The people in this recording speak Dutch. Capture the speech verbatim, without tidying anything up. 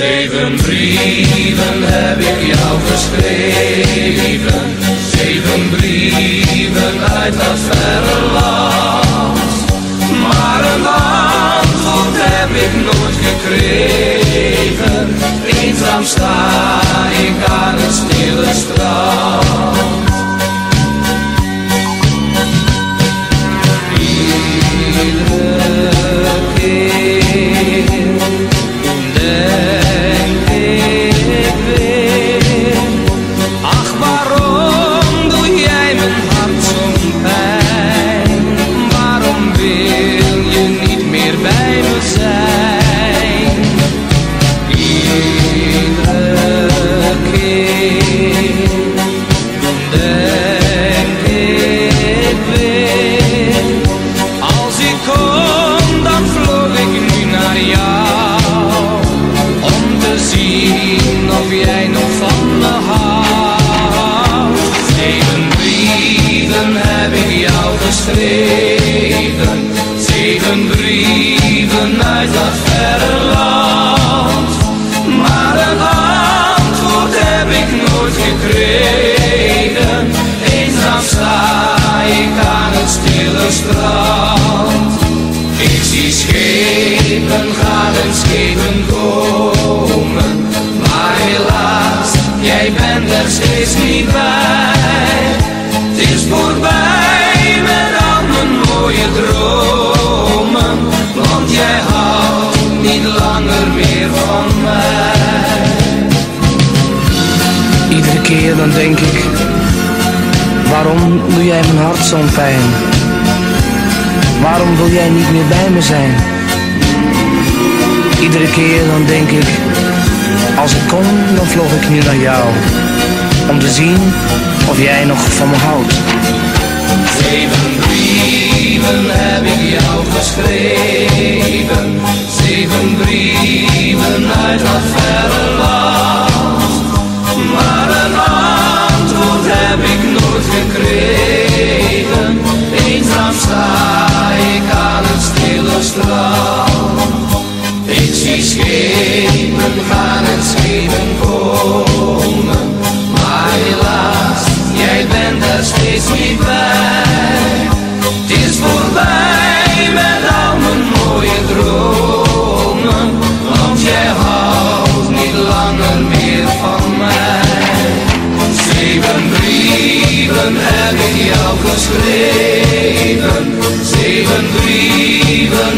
Zeven brieven heb ik jou geschreven, zeven brieven uit dat verre land. Maar een antwoord heb ik nooit gekregen, eenzaam sta ik aan het stille strand. Geschreven, zeven brieven uit dat verre land. Maar een antwoord heb ik nooit gekregen, eenzaam sta ik aan het stille strand. Ik zie schepen gaan en schepen komen, maar helaas, jij bent er steeds niet bij. Het is voorbij met al mijn mooie dromen, want jij houdt niet langer meer van mij. Iedere keer dan denk ik, waarom doe jij mijn hart zo'n pijn? Waarom wil jij niet meer bij me zijn? Iedere keer dan denk ik, als ik kon dan vloog ik nu naar jou, om te zien of jij nog van me houdt. Zeven brieven heb ik jou geschreven, zeven brieven uit dat verre land. Maar een antwoord heb ik nooit gekregen, eenzaam sta ik aan het stille strand. Ik zie schepen gaan en schepen komen, maar helaas, jij bent er steeds niet bij. Het is voorbij met al mijn mooie dromen, want jij houdt niet langer meer van mij. Zeven brieven heb ik jou geschreven, zeven brieven